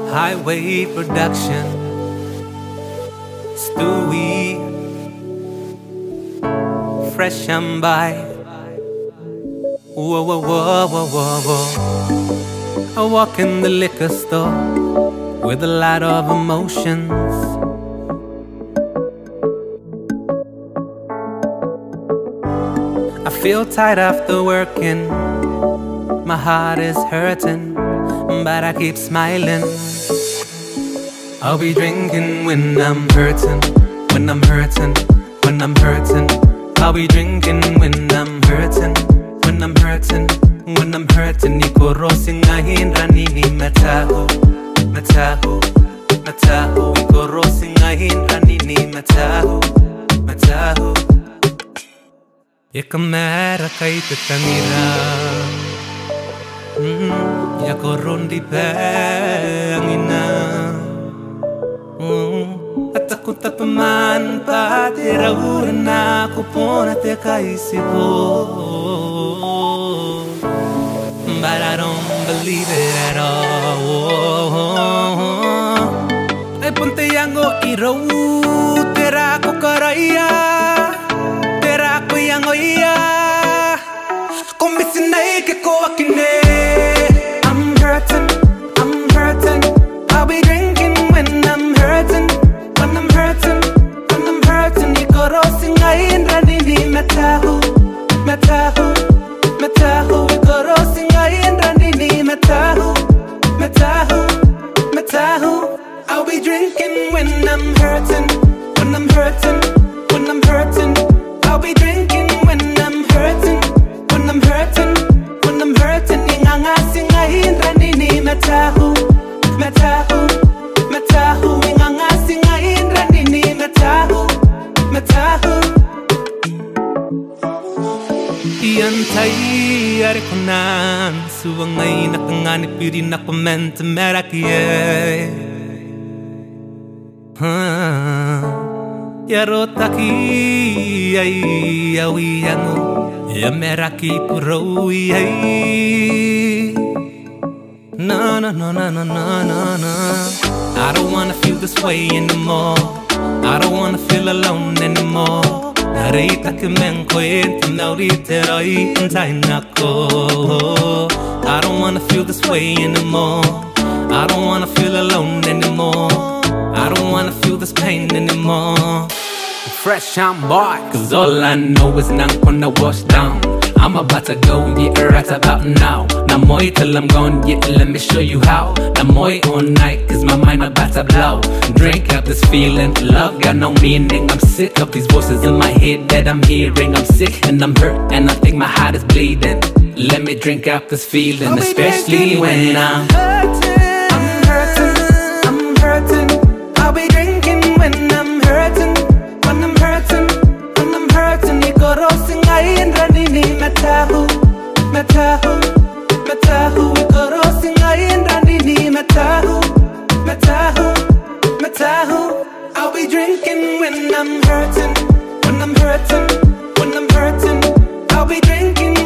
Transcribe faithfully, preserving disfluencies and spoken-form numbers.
Highwave Productions, Stewie, Freshh amboy. Whoa, whoa, whoa, whoa, whoa, whoa. I walk in the liquor store with a lot of emotions. I feel tired after working, my heart is hurting, but I keep smiling. I'll be drinking when I'm hurting, when I'm hurting, when I'm hurting. I'll be drinking when I'm hurting, when I'm hurting, when I'm hurting. Niko rosi ngahin ranini matahu, matahu, matahu. Niko rosi ngahin ranini matahu, matahu. Yekamera kaita kamira, mm, ya korondi pangina. Mm, at ako tapaman pati rauran na ako po na te kaisipo. But I don't believe it at all. Ay punte yango iraw tera ko karaya. I'm hurting, I'm hurting. I'll be drinking when I'm hurting, when I'm hurting, when I'm hurting. Niko rosi ngahin ranini matahu, matahu, matahu. Niko rosi ngahin ranini matahu, matahu, matahu. I'll be drinking when I'm hurting, when I'm hurting, when I'm hurting. I'll be drinking when I'm hurting, when I'm hurting, when I'm hurting. Ingangasi ngahin ranini matahu, matahu, matahu. Ingangasi ngahin ranini matahu, matahu. Iantay arikunan suwangay nakanganip yun nakumenta merakiye. Yarotaki ay awiyango ya meraki puro ay. No, no, no, no, no, no, no, no. I don't wanna feel this way anymore. I don't wanna feel alone anymore. Narita que me encuentro ahorita hoy en nako. I don't wanna feel this way anymore. I don't wanna feel alone anymore. I don't wanna feel this pain anymore. Freshh amboy, cause all I know is now I'm gonna wash down. I'm about to go, yeah, right about now. Namoy till I'm gone, yeah, let me show you how. Namoy all night, cause my mind about to blow. Drink out this feeling, love got no meaning. I'm sick of these voices in my head that I'm hearing. I'm sick and I'm hurt and I think my heart is bleeding. Let me drink out this feeling, especially when I'm hurting. I'm hurting, I'm hurting. I'll be drinking when I'm hurting, when I'm hurting, when I'm hurting. Niko rosi ngahin ranini matahu, matahu, matahu. Niko rosi ngahin ranini matahu, matahu, matahu. I'll be drinking when I'm hurting, when I'm hurting, when I'm hurting. I'll be drinking